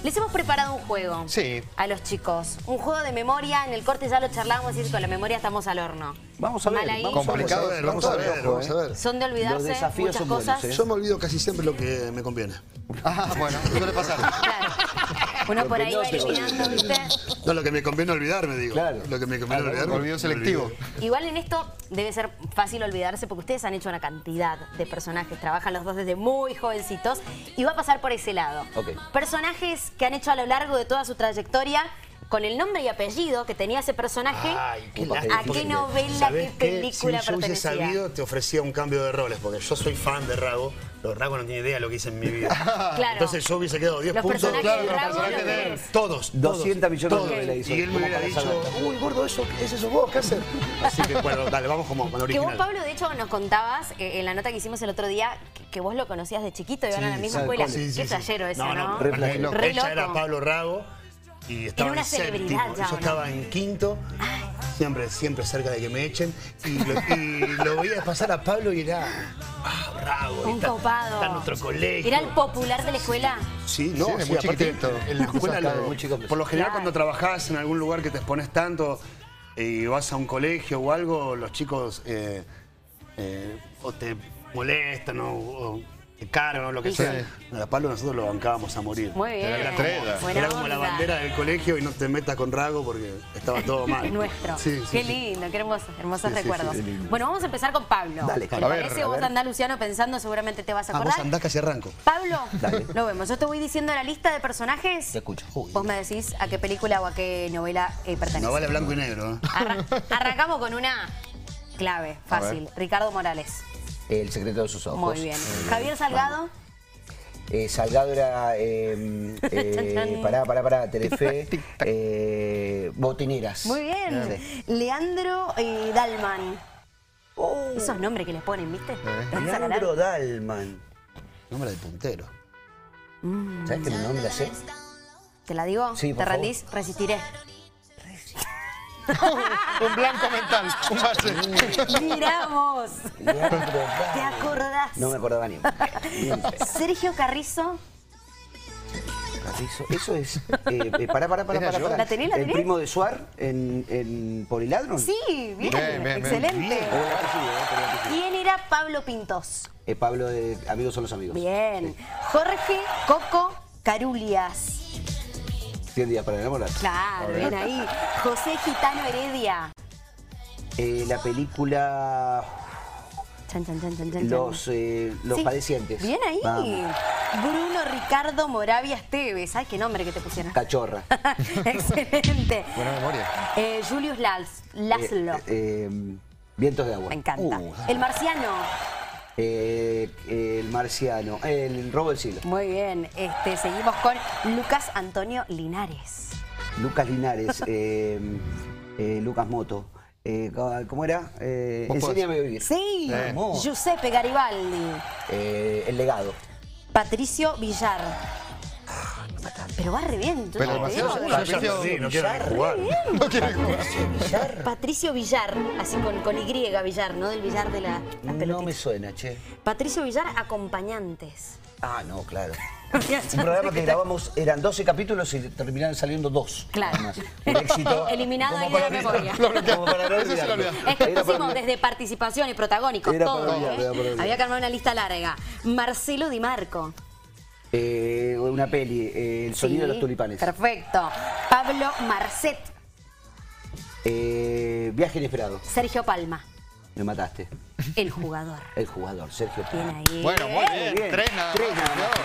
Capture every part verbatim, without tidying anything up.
Les hemos preparado un juego sí. a los chicos. Un juego de memoria. En el corte ya lo charlábamos y con la memoria estamos al horno. Vamos a ver. Vamos complicado, a ver, vamos a ver, vamos a ver. Son de olvidarse muchas son cosas. buenos, ¿eh? Yo me olvido casi siempre lo que me conviene. Ah, bueno, suele pasar. Claro. Uno por ahí va eliminando, ¿viste? No, lo que me conviene olvidar, me digo. Claro. Lo que me conviene Ah, olvidar. olvido selectivo. Igual en esto debe ser fácil olvidarse porque ustedes han hecho una cantidad de personajes. Trabajan los dos desde muy jovencitos y va a pasar por ese lado. Okay. Personajes que han hecho a lo largo de toda su trayectoria con el nombre y apellido que tenía ese personaje. Ay, qué ¿A qué novela, qué película si yo hubiese pertenecía? sabido, te ofrecía un cambio de roles, porque yo soy fan de Rago. Pero Rago no tiene idea de lo que hice en mi vida. Claro. Entonces yo hubiese quedado diez Los puntos. personajes Claro, de los Rago personajes los de él. ves. Todos, doscientas millones todos. de novelas hizo. Y él me Como hubiera para dicho, saber. uy, gordo, eso, ese sos vos, ¿qué haces? Así que bueno, dale, vamos como con Que original. vos, Pablo, de hecho, nos contabas eh, en la nota que hicimos el otro día que, que vos lo conocías de chiquito y iban a la misma ¿sabe escuela. cómo? Sí, sí, Qué sí. flashero eso, ¿no? No, Re no, flashero. Re ella loco. era Pablo Rago y estaba una en celebridad séptimo. ya, Yo ¿o no? estaba en quinto, siempre, siempre cerca de que me echen. Y lo, y lo veía pasar a Pablo y era, ah, Rago. Un está, copado. Está en nuestro colegio. ¿Era el popular de la escuela? Sí, no, Sí, de sí, muy aparte, chiquitito. en la escuela, Claro, lo- muy chico. por lo general Claro. cuando trabajás en algún lugar que te expones tanto y vas a un colegio o algo, los chicos eh, eh, o te molestan o, o te cargan o lo que Sí. sea. A Pablo nosotros lo bancábamos a morir. Muy bien. Era la estrella. Buena Era como la onda. bandera del colegio y no te metas con Rago porque estaba todo mal. Es nuestro. Sí, sí, Qué sí. lindo, qué hermosos, hermosos Sí, sí, recuerdos. sí, sí, lindo. Bueno, vamos a empezar con Pablo. Dale, ¿Te a ver, parece? a Vos ver. andás, Luciano, pensando, seguramente te vas a Ah, acordar. vos andás casi arranco. Pablo, Dale. lo vemos. Yo te voy diciendo la lista de personajes. Te escucho. Vos me decís a qué película o a qué novela eh, pertenece. No vale blanco y negro, ¿eh? Arran- arrancamos con una clave, fácil. Ricardo Morales. El secreto de sus ojos. Muy bien. Javier Salgado. Eh, Salgado era. Eh, eh, pará, pará, pará. Telefe. eh, botineras. Muy bien. Sí. Leandro eh, Dalman. Oh, Esos nombres que les ponen, ¿viste? ¿Te vas a Leandro acordar? Dalman. Nombre de puntero. ¿Sabes que no me la sé? ¿Te la digo? Sí, ¿Te por rendís? Resistiré. Un blanco mental, un base. Miramos. Leandro ¿Te Dalman. acordás? No me acordaba ni. ni en pedo. Sergio Carrizo. Eso, eso es. Eh, eh, pará, pará, pará, ¿Era pará, yo? pará. ¿La tenés, la El tenés? primo de Suar en, en Poliladron. Sí, bien. Bien, bien, bien. Excelente. Bien. Pero la que sí, eh, pero la que sí. ¿Quién era Pablo Pintos? Eh, Pablo de Amigos son los amigos. Bien. Sí. Jorge Coco Carulias. cien días para enamorar. Claro, bien ahí. José Gitano Heredia. Eh, la película Chan, chan, chan, chan, chan, Los, chan. eh, los Sí. Padecientes. Bien ahí. Vamos. Bruno Ricardo Moravia Esteves. Ay, qué nombre que te pusieron. Cachorra. Excelente. Buena memoria. Eh, Julius Lals, Laszlo. Eh, eh, Vientos de agua. Me encanta. Uh, El Marciano. eh, el Marciano. El Robo del Siglo. Muy bien. Este, seguimos con Lucas Antonio Linares. Lucas Linares. eh, eh, Lucas Moto. Eh, ¿Cómo era? Eh, Vos podés. Enséñame a vivir. Sí. Vamos. Giuseppe Garibaldi. Eh, el legado. Patricio Villar. Pero va re bien. yo Pero te demasiado digo. ya- Yo ya Patricio perdí, no quiero ni Villar. jugar. No quiere jugar. Villar. Patricio Villar, así con, con Y Villar, ¿no? Del Villar de la, las No pelotitas. me suena, che. Patricio Villar, acompañantes. Ah, no, claro. Un programa que grabamos, eran doce capítulos y terminaron saliendo dos. Claro. Nada más. Un éxito. Eliminado como ahí de la para- memoria. Lo bloqueé. Como para no Eso sí lo olvidarlo. olvidé. Es que Era para pusimos olvidar. desde participación y protagónicos, Era para todo. olvidar, ¿eh? era para olvidar. Había que armar una lista larga. Marcelo Di Marco. Eh, una peli, eh, El sonido Sí, de los tulipanes. Perfecto. Pablo Marcet. Eh, Viaje inesperado. Sergio Palma. Me mataste. El jugador. El jugador, Sergio Palma. Bien ahí. Bueno, muy bien. Bien. Tres nada Tres más. nada más.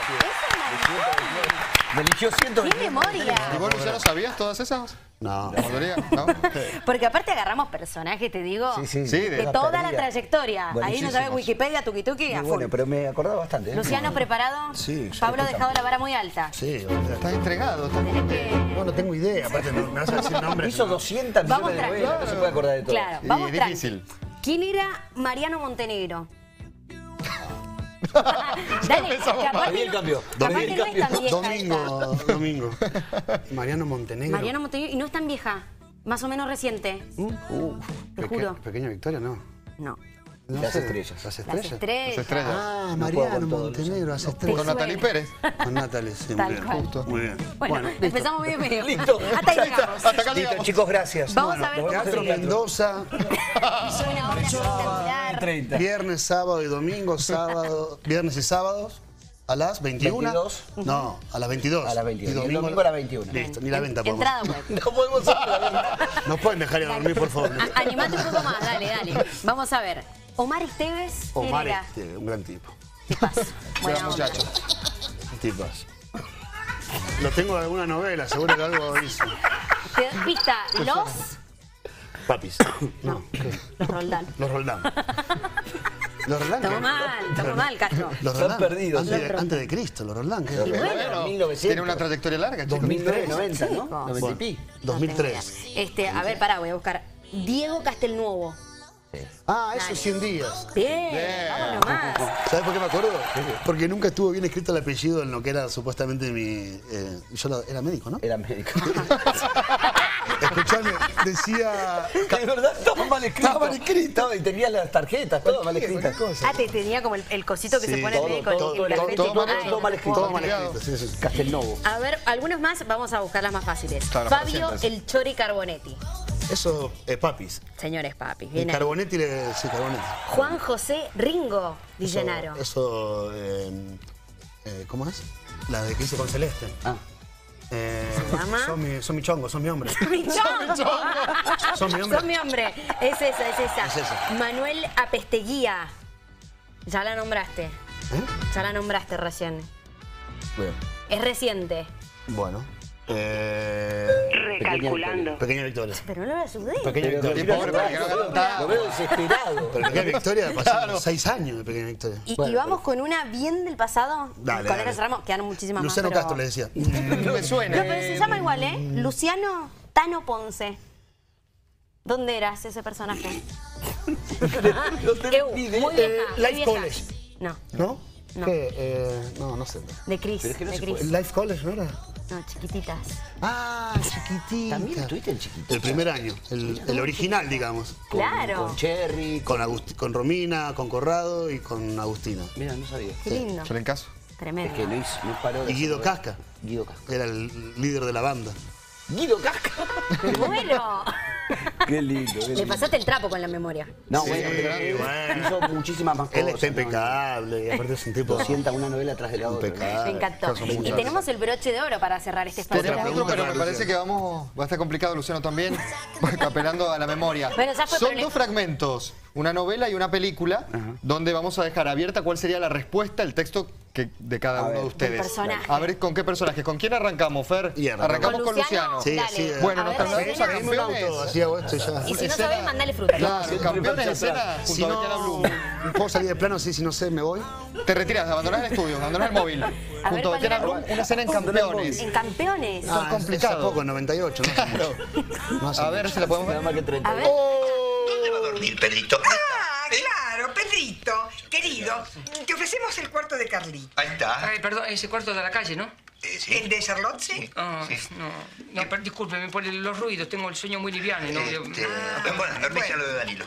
Me eligió ciento ¡Qué memoria! ¿Y vos, Luciano, sabías todas esas? No. ¿La mayoría? ¿No? Porque aparte agarramos personajes, te digo, Sí, sí. Sí, de de- toda la Perdida. trayectoria. Ahí no Buenísimos. sabe Wikipedia, tuki tuki, a Muy full. bueno, pero me acordaba bastante. ¿eh? Luciano, ¿preparado? Sí, sí, Pablo ha estoy dejado la vara muy alta. Sí, boludo. Estás entregado. estás- Tenés que... No, no tengo idea. Aparte, no me vas a decir nombres. Hizo no. doscientas Vamos millones de tranqui. novelas, no se puede acordar de todo. Claro, Y vamos tranqui. difícil. ¿Quién era Mariano Montenegro? Dale, Empezamos que aparte Bien no- cambió. capaz Bien que no es tan cambió. vieja Domingo, esta. domingo. Mariano Montenegro. Mariano Montenegro, y no es tan vieja, más o menos reciente. Uh, Te Peque- juro. Pequeña Victoria, no. No. No Las sé, estrellas. Las Las estrellas. estrellas. Las estrellas. Ah, No Mariano puedo con todo, Montenegro, las ¿Te estrellas. Con Natalie suena? Pérez. Con Natalie, sí, muy Tal bien. cual. Justo. Muy bien. Bueno, listo. empezamos medio medio. Listo. Hasta ahí Ya está. llegamos. Hasta acá Listo, llegamos. chicos, gracias. Vamos Bueno, a ver nos cómo vemos Teatro en el Mendoza, Es una obra espectacular. treinta. viernes, sábado y domingo, sábado, viernes y sábados. ¿A las veintiuna? veintidós. No, a las veintidós. A las veintidós. Y Y el domingo a las veintiuna. Listo, ni la venta podemos. Entrada web. No podemos hacer la venta. Nos pueden dejar ir a dormir, por favor. A- Animate un poco más, dale, dale. Vamos a ver. Omar Esteves, ¿quién Omar, era? este, un gran tipo. Tipazo. Buena Gran onda. muchacho. Un tipazo. Lo tengo en alguna novela, seguro que algo hizo. Te doy pista, los... Papis. No, ¿qué? Los Roldán. Los Roldán. Los Roldán. Estamos ¿qué? mal, estamos mal, Castro. Los Están Roldán. perdidos. Antes, de, Los antes de Cristo, los Roldán. ¿qué? Y bueno, Bueno, mil novecientos. tiene una trayectoria larga, chicos. dos mil nueve, noventa, ¿no? Chicos. noventa y Bueno, pi. dos mil tres. No tengo idea. Este, a ver, pará, voy a buscar. Diego Castelnuovo. Ah, eso cien días. Bien, Bien. vamos nomás. ¿Sabes por qué me acuerdo? Porque nunca estuvo bien escrito el apellido en lo que era supuestamente mi... eh, yo la- era médico, ¿no? Era médico. Escuchame, decía... De verdad, estaba mal escrito. Estaba mal escrito. Estaba- y tenía las tarjetas, todo mal escritas. Ah, te tenía como el, el cosito que Sí, se pone todo, el médico. todo, el- el todo, gafete. todo mal- Ay, todo mal escrito. Todo mal Cuidado. escrito, sí, sí. Castelnovo. A ver, algunos más, vamos a buscar las más fáciles. Claro, para Fabio siempre. El Chori Carbonetti. Eso, eh, papis. Señores papis, El bien ahí. Carbonetti, le, sí, Carbonetti. Juan José Ringo Di Eso- Gennaro. Eso, eh, eh, ¿cómo es? La de que hice con Celeste. Ah. Eh, ¿Se llama? Son mi, son mi chongo, son mi hombre. Mi chongo. Son mi hombre. Son mi hombre. Es esa, es esa. Es esa. Manuel Apesteguía. Ya la nombraste. ¿Eh? Ya la nombraste recién. Bueno. Es reciente. Bueno. Eh, Recalculando. pequeña victoria. Pero no la ayudé. Pequeña victoria. Y pobre, porque no cantaba. Lo veo desesperado. Pero pequeña victoria pasaron Claro. seis años de pequeña victoria. Y, Bueno, y vamos con una bien del pasado. Dale, con dale. esa cerramos. Quedan muchísimas Luciano más. pero- Castro le decía. Me suena. No, pero se llama igual, ¿eh? Luciano Tano Ponce. ¿Dónde eras ese personaje? No tengo Eu, ni idea. muy vieja, Eh, muy Life vieja. College. No, ¿No? No. ¿Qué? Eh, no, no sé. de Cris, Pero es que no de se Cris. ¿El Life College no era? No, chiquititas. Ah, chiquitita. También estuviste en chiquito. El primer año, el, el original, digamos. Con- Claro. Con Cherry. Con, Agust- con Romina, con Corrado y con Agustina. Mira, no sabía. Qué lindo. Yo le encaso. Tremendo. Es que no, hizo, no paró de Y Guido hacer- Casca. Guido Casca. Era el líder de la banda. Guido Casca. Bueno. Qué lindo, qué Le lindo. pasaste el trapo con la memoria. No, Sí, bueno, pero eh, bueno. hizo muchísimas más cosas. Él está ¿no? impecable y aparte es un tipo doscientas una novela atrás de la otra. ¿no? impecable. Me encantó. Caso muy Y grande. tenemos el broche de oro para cerrar este espacio. Tenemos otro, pregunta pero para me parece Luciano. que vamos. Va a estar complicado, Luciano, también. Apelando a la memoria. Bueno, ya fue, Son pero le- dos fragmentos, una novela y una película, donde vamos a dejar abierta cuál sería la respuesta, el texto que, de cada A uno ver. de ustedes. Del personaje. A ver, ¿con qué personaje? ¿Con quién arrancamos, Fer? Y arrancamos. con Luciano. Sí, dale. así es. Bueno, A nos ver, trasladamos la a escena. Un auto, campeones. así hago esto y ya. Y si no Escena- sabés, mandale fruta. Claro, campeones de escena junto Si a no, Betiana Blum. puedo salir de plano, sí, si no sé, me voy. Te retiras, abandonás el estudio, abandonás el móvil. ver, Junto a ¿cuál Betiana era? Blum, una escena en campeones. En campeones. Son Ah, complicados. Hace poco, en noventa y ocho, no hace mucho. No hace A ver mucho. si la podemos Nada ver. más que treinta. A ver. ¿Dónde va a dormir, Pedrito? Ah, claro, Pedrito. Querido, te ofrecemos el cuarto de Carlito. Ahí está. Ay, perdón, ese cuarto de la calle, ¿no? Eh, sí. ¿El de Charlotte? Sí. Ah, no, no, pero discúlpeme por el- los ruidos, tengo el sueño muy liviano. y No, Este, Yo- bueno, dormís en lo de Danilo.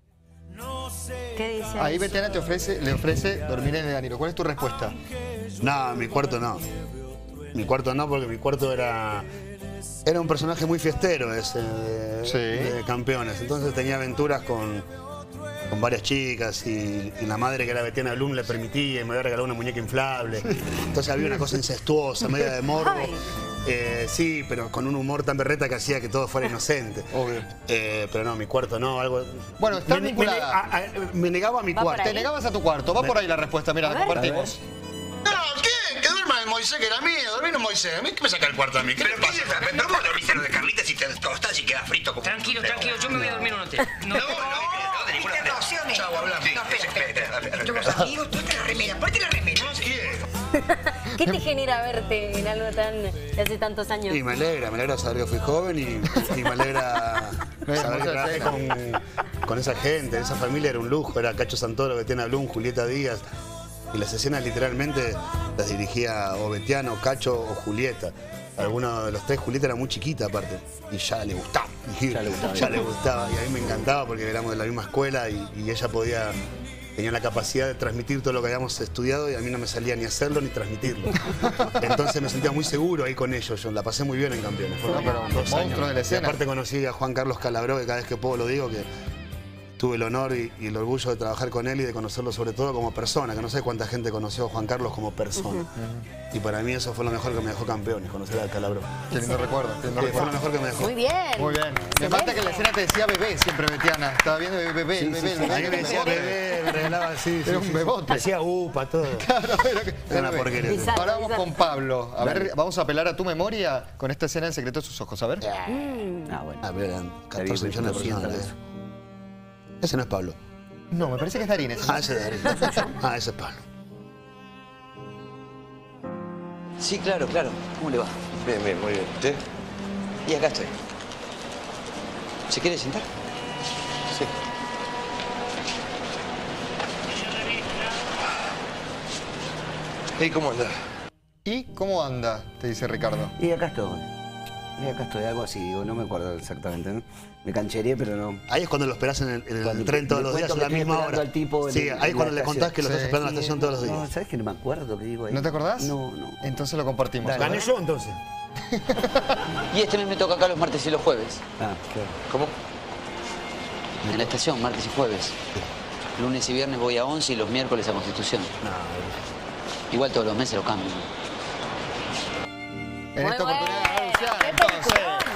¿Qué dice? Ahí Betiana te ofrece, le ofrece dormir en el Danilo. ¿Cuál es tu respuesta? No, mi cuarto no. Mi cuarto no, porque mi cuarto era. Era un personaje muy fiestero ese de, Sí. de campeones. Entonces tenía aventuras con, con varias chicas y, y la madre que era Betiana Blum le permitía y me había regalado una muñeca inflable. Entonces había una cosa incestuosa, media de morbo. Ay. Eh, sí, pero con un humor tan berreta que hacía que todo fuera inocente. Obvio. Eh, pero no, mi cuarto no, algo. Bueno, está me, me, vinculada. a- a- me negaba a mi Va por cuarto. Te ahí. negabas a tu cuarto. Va por ahí la respuesta. Mira, la ver. compartimos. No, ¿qué? Que duerma en Moisés, que era mío. Dormí en Moisés. ¿A mí qué me saca el cuarto a mí? ¿Qué Pero le qué pasa? pasa, pero vos dormís en lo de Carlita si te tostás y quedas frito como... Tranquilo, tranquilo, yo me voy a dormir en un hotel. No, No, no, no, de ninguna Viste, manera. Rocío, me- Chau, hablamos. No, espera, espera, espera. espera. Somos amigos, ponte la remera, ponte la remera. ¿Qué te genera verte en algo tan de hace tantos años? Y me alegra, me alegra saber que fui joven y, y me alegra saber que trabajé con, con esa gente, esa familia era un lujo, era Cacho Santoro, Betiana Blum, Julieta Díaz. Y las escenas literalmente las dirigía o Betiana, o Cacho o Julieta. alguno de los tres, Julieta era muy chiquita aparte, y ya le gustaba. Ya le gustaba. Ya le gustaba, y a mí me encantaba porque éramos de la misma escuela y, y ella podía, tenía la capacidad de transmitir todo lo que habíamos estudiado y a mí no me salía ni hacerlo ni transmitirlo. Entonces me sentía muy seguro ahí con ellos, yo la pasé muy bien en Campeones. Fueron No, pero dos monstruo años. de la Y escena. aparte conocí a Juan Carlos Calabró, que cada vez que puedo lo digo, que tuve el honor y, y el orgullo de trabajar con él y de conocerlo sobre todo como persona, que no sé cuánta gente conoció a Juan Carlos como persona. Y para mí eso fue lo mejor que me dejó Campeones, conocer al Calabró. Qué lindo recuerdo. qué lindo Sí, fue lo recuerdo. mejor que me dejó. Muy bien. Muy bien. Me mata que en la escena te decía bebé siempre, Betiana. Estaba viendo bebé, bebé, el bebé, el bebé. A mí me decía bebé, me regalaba así. Era un bebote. Hacía upa, todo. Claro, era que- Era una porquería. Bizarro. Ahora vamos con Pablo. A ver, vamos a apelar a tu memoria con esta escena en secreto de sus ojos. A ver. Ah, bueno. A ver, eran catorce Está bien, millones de personas. doscientas ¿eh? Ese no es Pablo. No, me parece que es Darín ese. Ah, ese es Darín. Ah, ese es Pablo. Sí, claro, claro. ¿Cómo le va? Bien, bien, muy bien. ¿Usted? Y acá estoy. ¿Se quiere sentar? Sí. ¿Y cómo anda? ¿Y cómo anda? Te dice Ricardo. Y acá estoy. Y acá estoy, algo así, digo, no me acuerdo exactamente, ¿no? Me cancheré, pero no. Ahí es cuando lo esperás en el, en el Cuando tren todos le los días cuento a la que estoy misma esperando hora. al tipo en Sí, el- ahí en es cuando la le contás estación. que lo estás Sí. esperando en la estación todos los días. No, ¿sabes que no me acuerdo qué digo ahí? ¿No te acordás? No, no. Entonces lo compartimos. Dale. A ver. Gané yo entonces. Y este mes me toca acá los martes y los jueves. Ah, claro. ¿Cómo? En la estación, martes y jueves. Lunes y viernes voy a once y los miércoles a Constitución. Igual todos los meses lo cambio. En Muy esta bueno. oportunidad ganó Luciano, ¡Qué entonces.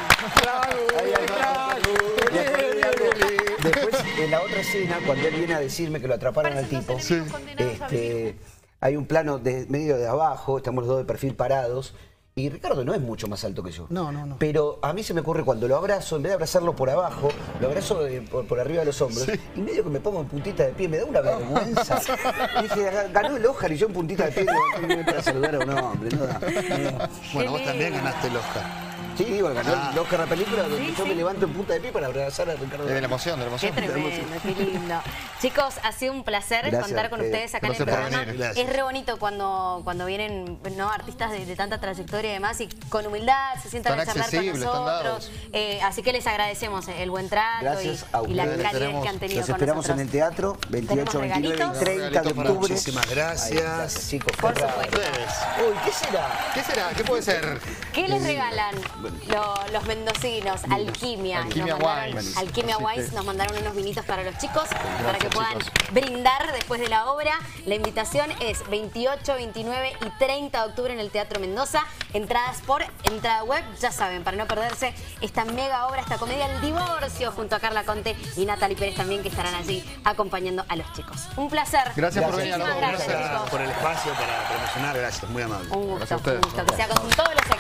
Después, en la otra escena, cuando él viene a decirme que lo atraparon al tipo, este, hay un plano de medio de abajo, estamos los dos de perfil parados, y Ricardo no es mucho más alto que yo. No, no, no. Pero a mí se me ocurre cuando lo abrazo, en vez de abrazarlo por abajo, lo abrazo de- por, por arriba de los hombros, y medio que me pongo en puntita de pie, me da una vergüenza. Y dije, ganó el Oscar y yo en puntita de pie, no para saludar a un hombre, no da. No. Bueno, vos Qué también lindo. ganaste el Oscar. Sí, digo, ganó Ah. el Oscar la película donde Sí, yo sí. me levanto en punta de pie para abrazar a Ricardo. De la emoción, de la Qué emoción. tremendo, qué lindo. Chicos, ha sido un placer Gracias, contar con eh, ustedes acá en el gracias por programa. venir. Gracias. Es re bonito cuando, cuando vienen ¿no? artistas de, de tanta trayectoria y demás y con humildad se sientan Tan a charlar con accesibles, tan nosotros. dados. Eh, así que les agradecemos el buen trato Gracias y, a y la ustedes. calidez Tenemos- que han tenido Los con esperamos nosotros. en el teatro, veintiocho, ¿Tenemos veintinueve y regalitos? treinta de Regalitos para octubre. Muchísimas Ahí, gracias. chicos. Por qué raro. supuesto. Uy, ¿qué será? ¿Qué será? ¿Qué puede ser? ¿Qué les regalan lo- los mendocinos? Alquimia. Alquimia Nos mandaron- Wines. Alquimia Así Wines que- nos mandaron unos vinitos para los chicos para que puedan chicos. brindar después de la obra. La invitación es veintiocho, veintinueve y treinta de octubre en el Teatro Mendoza. Entradas por entrada web, ya saben, para no perderse esta mega obra, esta comedia El Divorcio, junto a Carla Conte y Natalie Pérez también, que estarán allí acompañando a los chicos. Un placer. Gracias por venir a los Muchísimas dos. gracias, Gracias chicos. por el espacio para promocionar. Gracias, muy amable. Un Gracias a gusto, un ustedes. gusto. Que sea con todos los